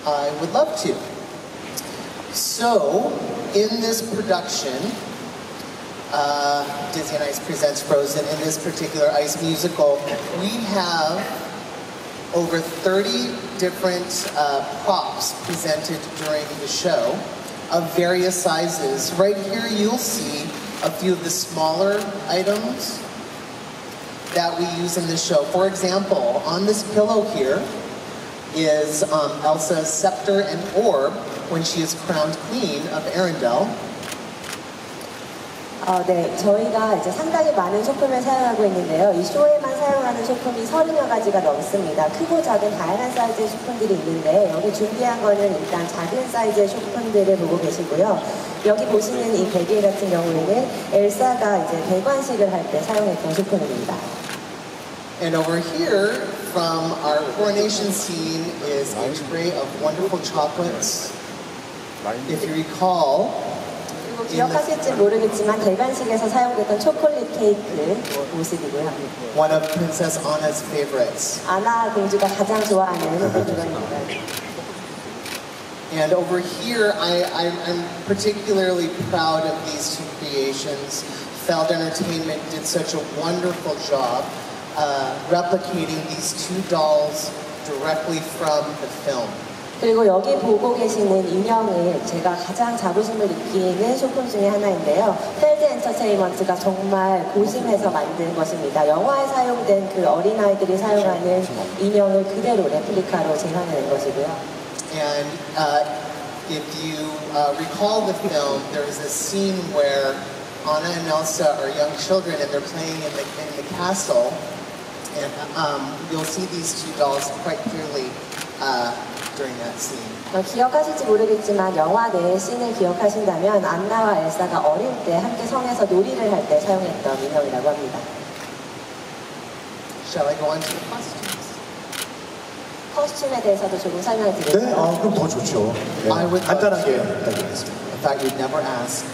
I would love to. So, in this production, Disney on Ice presents Frozen. In this particular ice musical, we have over 30 different props presented during the show of various sizes. Right here you'll see a few of the smaller items that we use in the show. For example, on this pillow here is Elsa's scepter and orb when she is crowned queen of Arendelle. 네, 저희가 이제 상당히 많은 소품을 사용하고 있는데요. 이 쇼에만 사용하는 소품이 30여 가지가 넘습니다. 크고 작은 다양한 사이즈의 소품들이 있는데 여기 준비한 거는 일단 작은 사이즈의 소품들을 보고 계시고요. 여기 보시는 이 베개 같은 경우에는 엘사가 이제 배관식을 할 때 사용했던 소품입니다. And over here, from our coronation scene, is a tray of wonderful chocolates. If you recall, 기억하실지 모르겠지만 대관식에서 사용됐던 초콜릿 케이크 모습이고요. One of Princess Anna's favorites. 아나 공주가 가장 좋아하는 물건입니다. And over here, I'm particularly proud of these two creations. Feld Entertainment did such a wonderful job replicating these two dolls directly from the film. 그리고 여기 보고 계시는 인형을 제가 가장 자부심을 느끼는 소품 중에 하나인데요. 펠드 엔터테인먼트가 정말 고심해서 만든 것입니다. 영화에 사용된 그 어린아이들이 사용하는 인형을 그대로 레플리카로 재현해낸 것이고요. And if you recall the film, there is a scene where Anna and Elsa are young children and they're playing in the castle. And you'll see these two dolls quite clearly during that scene. 기억하실지 모르겠지만 영화 내 씬을 기억하신다면 안나와 엘사가 어릴 때 함께 성에서 놀이를 할 때 사용했던 인형이라고 합니다. Shall I go on to the costumes? 커스튬에 대해서도 조금 설명을 드릴까요? 네, 그럼 더 좋죠. 네, 간단하게 부탁드리겠습니다. In fact, you'd never ask.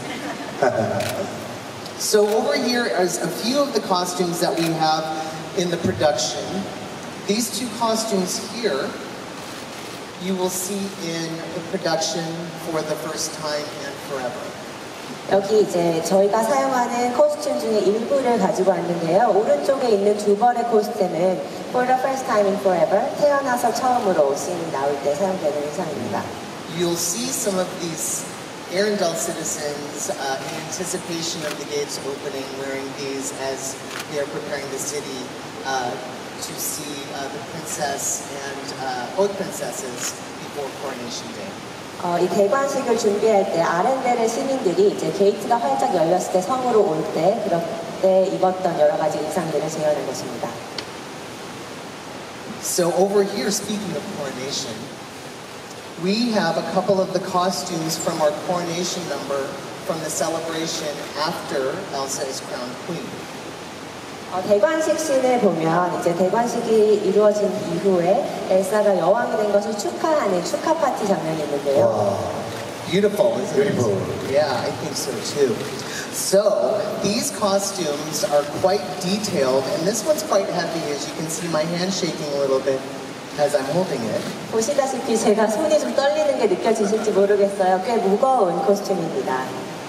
So over here is a few of the costumes that we have in the production. These two costumes here you will see in the production for the first time and forever. 여기 이제 저희가 사용하는 코스튬 중에 일부를 가지고 왔는데요. 오른쪽에 있는 두 벌의 코스튬은 For the first time in forever, 태어나서 처음으로 씬이 나올 때 사용되는 의상입니다. You'll see some of these Arendelle citizens in anticipation of the gates opening wearing these as they are preparing the city to see the princess and both princesses before coronation day. 이 대관식을 준비할 때 아렌델의 시민들이 이제 게이트가 활짝 열렸을 때 성으로 올 때 그럴 때 입었던 여러 가지 의상들을 재현한 것입니다. So over here, speaking of coronation, we have a couple of the costumes from our coronation number from the celebration after Elsa is crowned queen. 대관식 씬을 보면 이제 대관식이 이루어진 이후에 엘사가 여왕이 된 것을 축하하는 축하 파티 장면이 있는데요. Wow. Beautiful, isn't Beautiful. it? Yeah, I think so too. So these costumes are quite detailed, and this one's quite heavy. As you can see, my hand shaking a little bit as I'm holding it. 보시다시피 제가 손이 좀 떨리는 게 느껴지실지 모르겠어요. 꽤 무거운 코스튬입니다.